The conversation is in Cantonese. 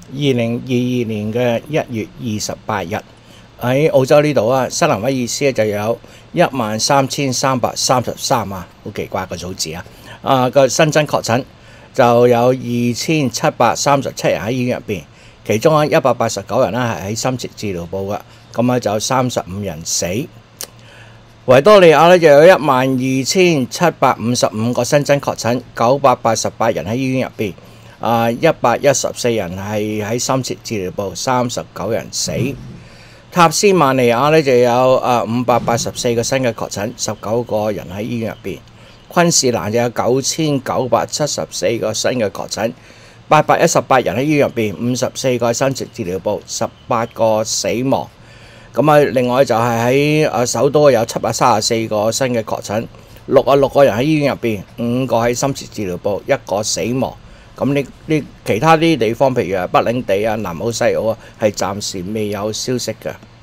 2022年嘅1月28日喺澳洲呢度啊，新南威爾斯咧就有13333啊，好奇怪個數字啊！個新增確診就有2737人喺醫院入邊，其中189人咧係喺深切治療部嘅，咁啊就有35人死。維多利亞咧就有12755個新增確診，988人喺醫院入邊。114人係喺深切治療部，39人死。塔斯曼尼亞呢就有584個新嘅確診，19個人喺醫院入邊。昆士蘭就有9974個新嘅確診，818人喺醫院入邊，54個深切治療部，18個死亡。咁啊，另外就係喺首都有734個新嘅確診，66個人喺醫院入邊，5個喺深切治療部，1個死亡。咁呢其他啲地方，譬如北領地啊、南澳、西澳啊，係暫時未有消息嘅。